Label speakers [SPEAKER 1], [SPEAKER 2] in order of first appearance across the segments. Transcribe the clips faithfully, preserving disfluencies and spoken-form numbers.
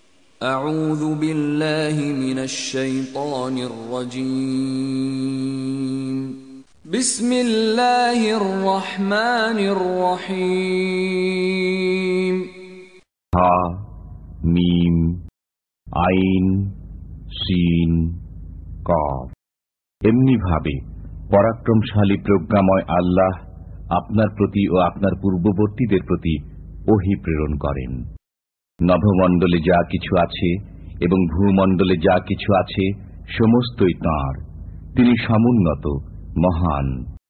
[SPEAKER 1] আউযু বিল্লাহি মিনাশ শাইতানির রাজীম। বিসমিল্লাহির রহমানির রহিম।
[SPEAKER 2] হা মিম আইন সিন কফ। এমনি ভাবে পরাক্রমশালী প্রজ্ঞাময় আল্লাহ আপনার প্রতি ও আপনার পূর্ববর্তীদের প্রতি ওহী প্রেরণ করেন। নভমণ্ডলে যা কিছু আছে এবং ভূমণ্ডলে যা কিছু আছে সমস্তই তাঁর। তিনি সমুন্নত মহান।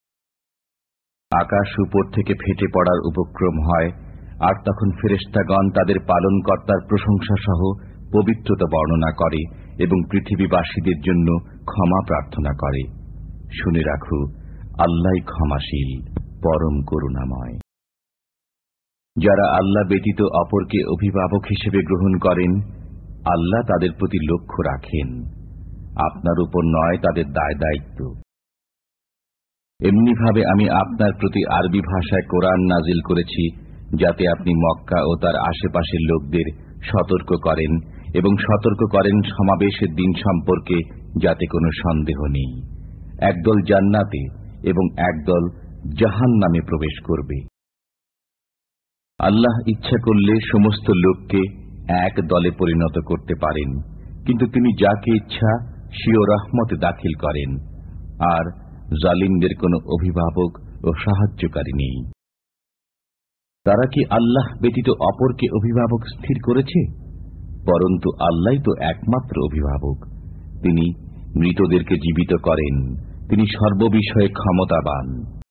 [SPEAKER 2] আকাশ উপর থেকে ফেটে পড়ার উপক্রম হয়, আর তখন ফেরেশতাগণ তাদের পালনকর্তার প্রশংসা সহ পবিত্রতা বর্ণনা করে এবং পৃথিবীবাসীদের জন্য ক্ষমা প্রার্থনা করে। শুনে রাখো, আল্লাহই ক্ষমাশীল, পরম করুণাময়। যারা আল্লাহ ব্যতীত অপরকে অভিভাবক হিসেবে গ্রহণ করেন, আল্লাহ তাদের প্রতি লক্ষ্য রাখেন। আপনার উপর নয় তাদের দায় দায়িত্ব। এমনিভাবে আমি আপনার প্রতি আরবি ভাষায় কোরআন নাজিল করেছি, যাতে আপনি মক্কা ও তার আশেপাশের লোকদের সতর্ক করেন এবং সতর্ক করেন সমাবেশের দিন সম্পর্কে, যাতে কোনো সন্দেহ নেই। একদল জান্নাতে এবং একদল জাহান্নামে প্রবেশ করবে। আল্লাহ ইচ্ছা করলে সমস্ত লোককে এক দলে পরিণত করতে পারেন, কিন্তু তিনি যাকে ইচ্ছা স্বীয় রহমতে দাখিল করেন, আর জালিমদের কোনো অভিভাবক ও সাহায্যকারী নেই। তারা কি আল্লাহ ব্যতীত অপরকে অভিভাবক স্থির করেছে? পরন্তু আল্লাহই তো একমাত্র অভিভাবক। তিনি মৃতদেরকে জীবিত করেন, তিনি সর্ববিষয়ে ক্ষমতাবান।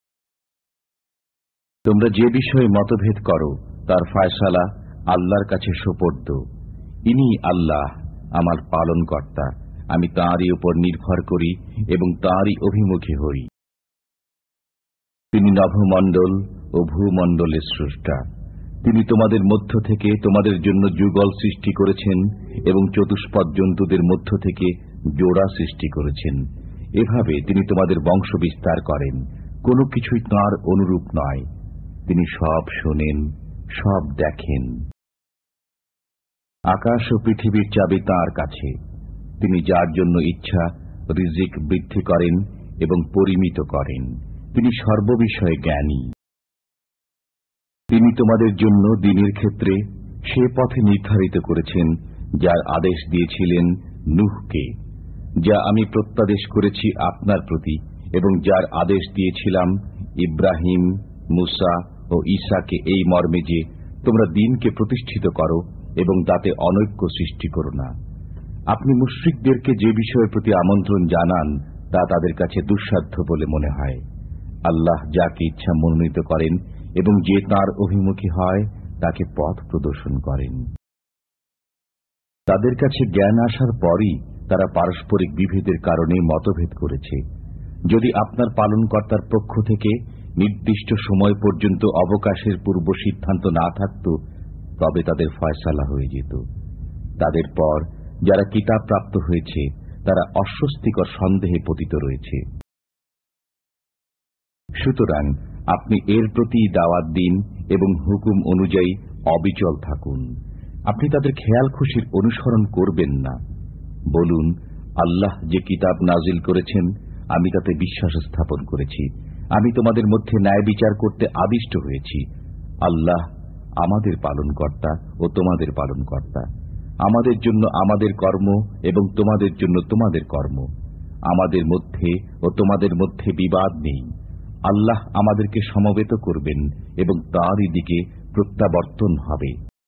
[SPEAKER 2] তোমরা যে বিষয়ে মতভেদ করো তার ফয়সালা আল্লাহর কাছে সোপর্দ। ইনি আল্লাহ আমার পালনকর্তা, আমি তাঁরই উপর নির্ভর করি এবং তাঁরই অভিমুখী হই। তিনি নভমণ্ডল ও ভূমণ্ডলের স্রষ্টা। তিনি তোমাদের মধ্য থেকে তোমাদের জন্য যুগল সৃষ্টি করেছেন এবং চতুষ্পদ জন্তুদের মধ্য থেকে জোড়া সৃষ্টি করেছেন। এভাবে তিনি তোমাদের বংশ বিস্তার করেন। কোনো কিছুই তাঁর অনুরূপ নয়। তিনি সব শোনেন, সব দেখেন। আকাশ ও পৃথিবীর চাবি তাঁর কাছে। তিনি যার জন্য ইচ্ছা রিজিক বৃদ্ধি করেন এবং পরিমিত করেন। তিনি সর্ববিষয়ে জ্ঞানী। তিনি তোমাদের জন্য দিনের ক্ষেত্রে সে পথে নির্ধারিত করেছেন যার আদেশ দিয়েছিলেন নূহকে, যা আমি প্রত্যাদেশ করেছি আপনার প্রতি, এবং যার আদেশ দিয়েছিলাম ইব্রাহিম, মুসা ও ঈসাকে এই মর্মে যে তোমরা দ্বীনকে প্রতিষ্ঠিত করো এবং তাতে অনৈক্য সৃষ্টি করো না। আপনি মুশরিকদেরকে যে বিষয়ের প্রতি আমন্ত্রণ জানান তা তাদের কাছে দুঃসাধ্য বলে মনে হয়। আল্লাহ যাকে ইচ্ছা মনোনীত করেন এবং যে তাঁর অভিমুখী হয় তাকে পথ প্রদর্শন করেন। তাদের কাছে জ্ঞান আসার পরই তারা পারস্পরিক বিভেদের কারণে মতভেদ করেছে। যদি আপনার পালনকর্তার পক্ষ থেকে নির্দিষ্ট সময় পর্যন্ত অবকাশের পূর্ব সিদ্ধান্ত না থাকত, তবে তাদের ফয়সালা হয়ে যেত। তাদের পর যারা কিতাব প্রাপ্ত হয়েছে তারা অস্বস্তিকর সন্দেহে পতিত রয়েছে। সুতরাং আপনি এর প্রতি দাওয়াত দিন এবং হুকুম অনুযায়ী অবিচল থাকুন। আপনি তাদের খেয়াল খুশির অনুসরণ করবেন না। বলুন, আল্লাহ যে কিতাব নাজিল করেছেন আমি তাতে বিশ্বাস স্থাপন করেছি। আমি তোমাদের মধ্যে ন্যায় বিচার করতে আদিষ্ট হয়েছি। আল্লাহ আমাদের পালনকর্তা ও তোমাদের পালনকর্তা। আমাদের জন্য আমাদের কর্ম এবং তোমাদের জন্য তোমাদের কর্ম। আমাদের মধ্যে ও তোমাদের মধ্যে বিবাদ নেই। আল্লাহ আমাদেরকে সমবেত করবেন এবং তাঁরই দিকে প্রত্যাবর্তন হবে।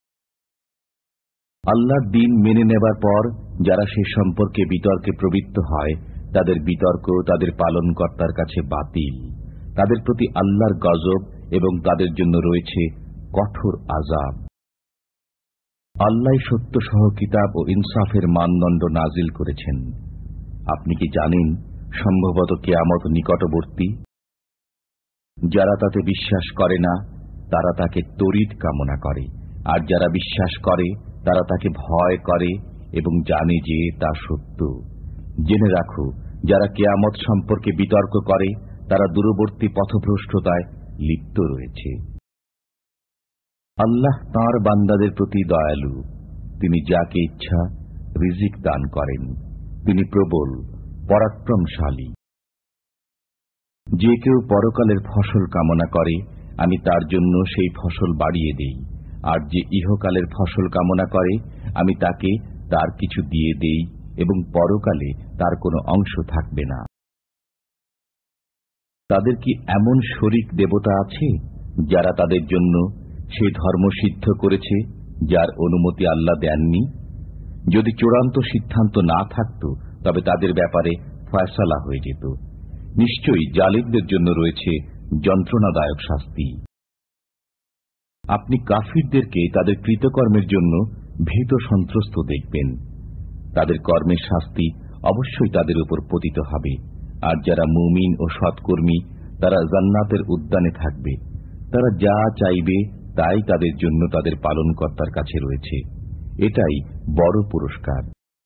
[SPEAKER 2] আল্লাহর দ্বীন মেনে নেবার পর যারা সে সম্পর্কে বিতর্কে প্রবৃত্ত হয়, তাদের বিতর্ক তাদের পালনকর্তার কাছে বাতিল। তাদের প্রতি আল্লাহর গজব এবং তাদের জন্য রয়েছে কঠোর আযাব। আল্লাহ সত্য সহ কিতাব ও ইনসাফের মানদণ্ড নাজিল করেছেন। আপনি কি জানেন সম্ভবত কিয়ামত নিকটবর্তী? যারা তাতে বিশ্বাস করে না তারা তাকে তড়িৎ কামনা করে, আর যারা বিশ্বাস করে তারা তাকে ভয় করে এবং জানে যে তা সত্য। জেনে রাখো, যারা কিয়ামত সম্পর্কে বিতর্ক করে তারা দূরবর্তী পথভ্রষ্টতায় লিপ্ত রয়েছে। আল্লাহ তাঁর বান্দাদের প্রতি দয়ালু, তিনি যাকে ইচ্ছা রিজিক দান করেন। তিনি প্রবল, পরাক্রমশালী। যে কেউ পরকালের ফসল কামনা করে, আমি তার জন্য সেই ফসল বাড়িয়ে দেই, আর যে ইহকালের ফসল কামনা করে, আমি তাকে তার কিছু দিয়ে দেই এবং পরকালে তার কোনো অংশ থাকবে না। তাদের কি এমন শরীক দেবতা আছে যারা তাদের জন্য সেই ধর্ম সিদ্ধ করেছে যার অনুমতি আল্লাহ দেননি? যদি চূড়ান্ত সিদ্ধান্ত না থাকত তবে তাদের ব্যাপারে ফয়সালা হয়ে যেত। নিশ্চয়ই জালিমদের জন্য রয়েছে যন্ত্রণাদায়ক শাস্তি। আপনি কাফিরদেরকে তাদের কৃতকর্মের জন্য ভীত সন্ত্রস্ত দেখবেন। তাদের কর্মের শাস্তি অবশ্যই তাদের উপর পতিত হবে। আর যারা মুমিন ও সৎকর্মী তারা জান্নাতের উদ্যানে থাকবে। তারা যা চাইবে তাই তাদের জন্য তাদের পালনকর্তার কাছে রয়েছে। এটাই বড় পুরস্কার।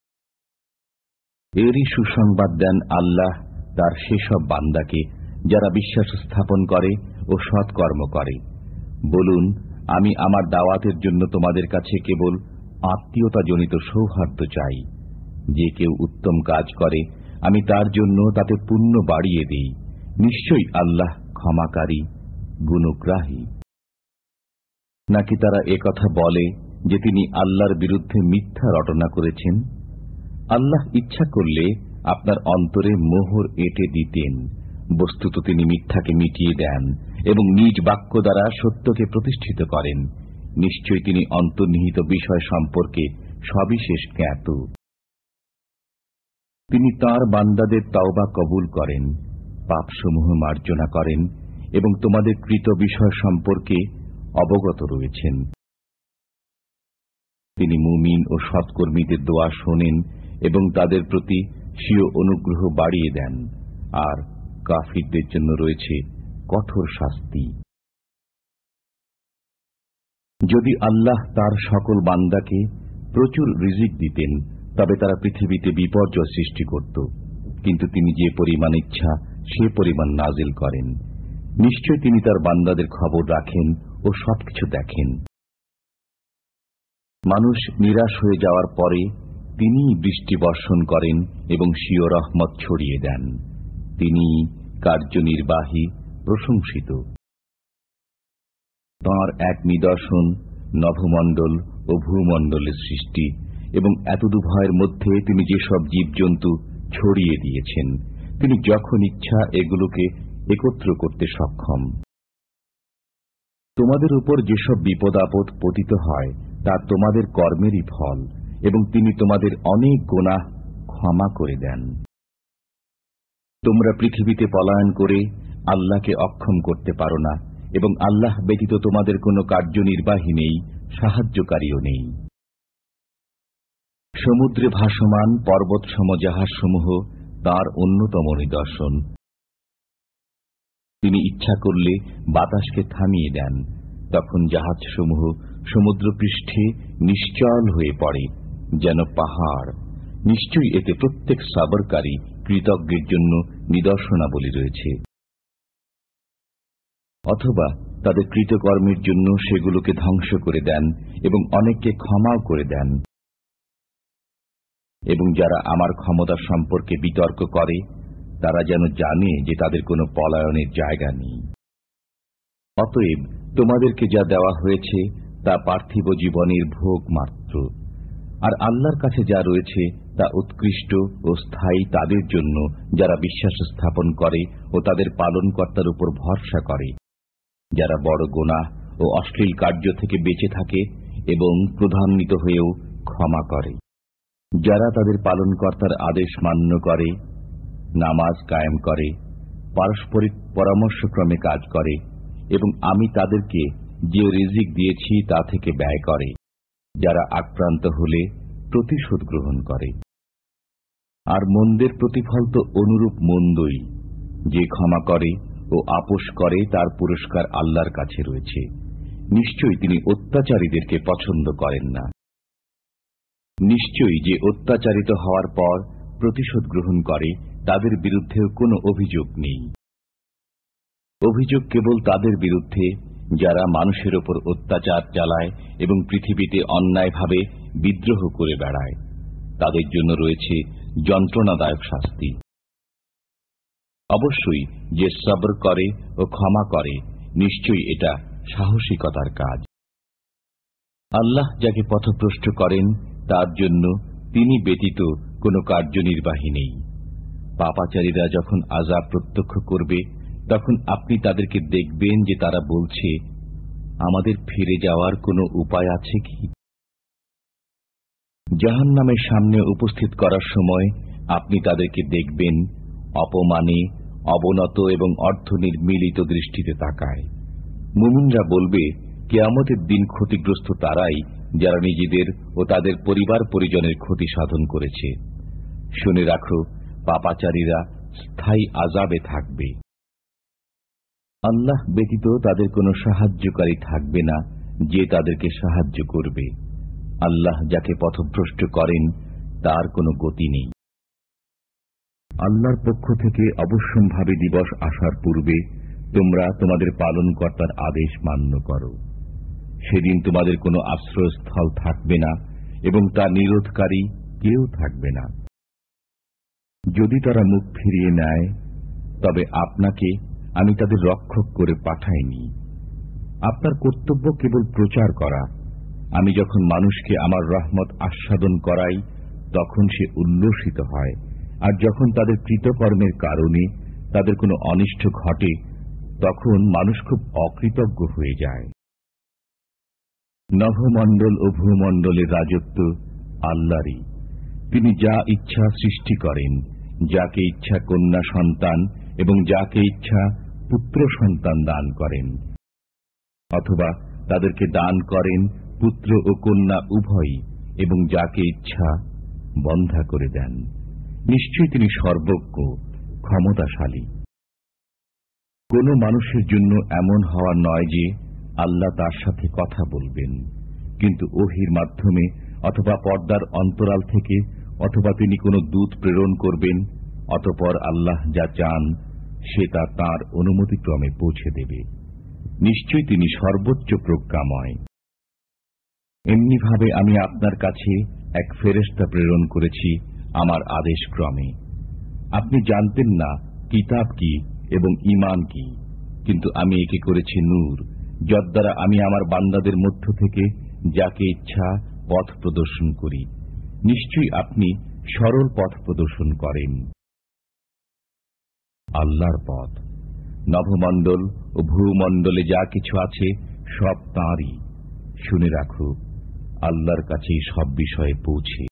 [SPEAKER 2] এরই সুসংবাদ দেন আল্লাহ তার সেসব বান্দাকে যারা বিশ্বাস স্থাপন করে ও সৎকর্ম করে। বলুন, আমি আমার দাওয়াতের জন্য তোমাদের কাছে কেবল আত্মীয়তাজনিত সৌহার্দ্য চাই। যে কেউ উত্তম কাজ করে আমি তার জন্য তাতে পুণ্য বাড়িয়ে দিই। নিশ্চয়ই আল্লাহ ক্ষমাকারী, গুণগ্রাহী। নাকি তারা একথা বলে যে তিনি আল্লাহর বিরুদ্ধে মিথ্যা রটনা করেছেন? আল্লাহ ইচ্ছা করলে আপনার অন্তরে মোহর এঁটে দিতেন। বস্তুত তিনি মিথ্যাকে মিটিয়ে দেন এবং নিজ বাক্য দ্বারা সত্যকে প্রতিষ্ঠিত করেন। নিশ্চয়ই তিনি অন্তর্নিহিত বিষয় সম্পর্কে সবিশেষ জ্ঞাত। তিনি তাঁর বান্দাদের তওবা কবুল করেন, পাপসমূহ মার্জনা করেন এবং তোমাদের কৃত বিষয় সম্পর্কে অবগত রয়েছেন। তিনি মুমিন ও সৎকর্মীদের দোয়া শোনেন এবং তাদের প্রতি স্বীয় অনুগ্রহ বাড়িয়ে দেন। আর কাফিরদের জন্য রয়েছে কঠোর শাস্তি। যদি আল্লাহ তার সকল বান্দাকে প্রচুর রিজিক দিতেন তবে তারা পৃথিবীতে বিপর্যয় সৃষ্টি করত, কিন্তু তিনি যে পরিমাণ ইচ্ছা সে পরিমাণ নাজিল করেন। নিশ্চয় তিনি তার বান্দাদের খবর রাখেন ও সবকিছু দেখেন। মানুষ নিরাশ হয়ে যাওয়ার পরে তিনি বৃষ্টি বর্ষণ করেন এবং স্বীয় রহমত ছড়িয়ে দেন। তিনি কার্যনির্বাহী, প্রশংসিত। তাঁর এক নিদর্শন নভমণ্ডল ও ভূমণ্ডলের সৃষ্টি এবং এতদুভয়ের মধ্যে তিনি যেসব জীবজন্তু ছড়িয়ে দিয়েছেন, তিনি যখন ইচ্ছা এগুলোকে একত্র করতে সক্ষম। তোমাদের উপর যেসব বিপদ আপদ পতিত হয় তা তোমাদের কর্মেরই ফল এবং তিনি তোমাদের অনেক গুনাহ ক্ষমা করে দেন। তোমরা পৃথিবীতে পলায়ন করে আল্লাহকে অক্ষম করতে পারো না এবং আল্লাহ ব্যতীত তোমাদের কোনো কার্যনির্বাহী নেই, সাহায্যকারীও নেই। সমুদ্রে ভাসমান পর্বত সমজাহাজসমূহ তাঁর অন্যতম নিদর্শন। তিনি ইচ্ছা করলে বাতাসকে থামিয়ে দেন, তখন জাহাজসমূহ সমুদ্রপৃষ্ঠে নিশ্চল হয়ে পড়ে যেন পাহাড়। নিশ্চয়ই এতে প্রত্যেক সাবরকারী কৃতজ্ঞের জন্য নিদর্শনাবলী রয়েছে। অথবা তাদের কৃতকর্মের জন্য সেগুলোকে ধ্বংস করে দেন এবং অনেককে ক্ষমাও করে দেন। এবং যারা আমার ক্ষমতা সম্পর্কে বিতর্ক করে তারা যেন জানে যে তাদের কোনো পলায়নের জায়গা নেই। অতএব তোমাদেরকে যা দেওয়া হয়েছে তা পার্থিব জীবনের ভোগ মাত্র, আর আল্লাহর কাছে যা রয়েছে তা উৎকৃষ্ট ও স্থায়ী তাদের জন্য যারা বিশ্বাস স্থাপন করে ও তাদের পালনকর্তার উপর ভরসা করে, যারা বড় গুনাহ ও অশ্লীল কার্য থেকে বেঁচে থাকে এবং ক্রোধান্বিত হয়েও ক্ষমা করে, যারা তাদের পালনকর্তার আদেশ মান্য করে, নামাজ কায়েম করে, পারস্পরিক পরামর্শক্রমে কাজ করে এবং আমি তাদেরকে যে রিজিক দিয়েছি তা থেকে ব্যয় করে, যারা আক্রান্ত হলে প্রতিশোধ গ্রহণ করে। আর মন্দের প্রতিফল তো অনুরূপ মন্দই। যে ক্ষমা করে ও আপোষ করে তার পুরস্কার আল্লাহর কাছে রয়েছে। নিশ্চয়ই তিনি অত্যাচারীদেরকে পছন্দ করেন না। নিশ্চয়ই যে অত্যাচারিত হওয়ার পর প্রতিশোধ গ্রহণ করে তাদের বিরুদ্ধেও কোনো অভিযোগ নেই। অভিযোগ কেবল তাদের বিরুদ্ধে যারা মানুষের ওপর অত্যাচার চালায় এবং পৃথিবীতে অন্যায়ভাবে বিদ্রোহ করে বেড়ায়, তাদের জন্য রয়েছে যন্ত্রণাদায়ক শাস্তি। অবশ্যই যে সবর করে ও ক্ষমা করে, নিশ্চয়ই এটা সাহসিকতার কাজ। আল্লাহ যাকে পথভ্রষ্ট করেন তার জন্য তিনি ব্যতীত কোনো কার্যনির্বাহী নেই। পাপাচারীরা যখন আযাব প্রত্যক্ষ করবে, তখন আপনি তাদেরকে দেখবেন যে তারা বলছে, আমাদের ফিরে যাওয়ার কোনো উপায় আছে কি? জাহান্নামের সামনে উপস্থিত করার সময় আপনি তাদেরকে দেখবেন অপমানে, অবনত এবং অর্ধনির্মিলিত দৃষ্টিতে তাকায়। মুমিনরা বলবে, কিয়ামতের দিন ক্ষতিগ্রস্ত তারাই যারা নিজেদের ও তাদের পরিবার পরিজনের ক্ষতি সাধন করেছে। শুনে রাখো, পাপাচারীরা স্থায়ী আযাবে থাকবে। আল্লাহ ব্যতীত তাদের কোনো সাহায্যকারী থাকবে না যে তাদেরকে সাহায্য করবে। আল্লাহ যাকে পথভ্রষ্ট করেন তার কোনো গতি নেই। আল্লাহর পক্ষ থেকে অবশ্যম্ভাবী দিবস আসার পূর্বে তোমরা তোমাদের পালনকর্তার আদেশ মান্য করো। সেদিন তোমাদের কোনো আশ্রয়স্থল থাকবে না এবং তা নিরোধকারী কেউ থাকবে না। যদি তারা মুখ ফিরিয়ে নেয়, তবে আপনাকে আমি তাদের রক্ষক করে পাঠাইনি। আপনার কর্তব্য কেবল প্রচার করা। আমি যখন মানুষকে আমার রহমত আস্বাদন করাই, তখন সে উল্লসিত হয়, আর যখন তাদের কৃতকর্মের কারণে তাদের কোনো অনিষ্ট ঘটে, তখন মানুষ খুব অকৃতজ্ঞ হয়ে যায়। নভমণ্ডল ও ভূমণ্ডলের রাজত্ব আল্লাহরই। তিনি যা ইচ্ছা সৃষ্টি করেন, যাকে ইচ্ছা কন্যা সন্তান এবং যাকে ইচ্ছা পুত্র সন্তান দান করেন, অথবা তাদেরকে দান করেন পুত্র ও কন্যা উভয়ই, এবং যাকে ইচ্ছা বন্ধা করে দেন। নিশ্চয়ই তিনি সর্বজ্ঞ, ক্ষমতাশালী। কোন মানুষের জন্য এমন হওয়া নয় যে আল্লাহ তার সাথে কথা বলবেন, কিন্তু ওহির মাধ্যমে অথবা পর্দার অন্তরাল থেকে, অথবা তিনি কোনো দূত প্রেরণ করবেন। অতঃপর আল্লাহ যা চান সে তা তাঁর অনুমতিক্রমে পৌঁছে দেবে। নিশ্চয়ই তিনি সর্বোচ্চ প্রজ্ঞাময়। এমনিভাবে আমি আপনার কাছে এক ফেরেশতা প্রেরণ করেছি আমার আদেশ ক্রমে। আপনি জানতেন না কিতাব কি এবং ঈমান কি, কিন্তু আমি একে করেছি নূর, যদ্বারা আমি আমার বান্দাদের মধ্য থেকে যাকে ইচ্ছা পথ প্রদর্শন করি। নিশ্চয়ই আপনি সরল পথ প্রদর্শন করেন। আল্লাহর পথ, নভমণ্ডল ও ভূমণ্ডলে যা কিছু আছে সব তাঁরই। শুনে রাখো, আল্লাহর কাছেই সব বিষয়ে পৌঁছে।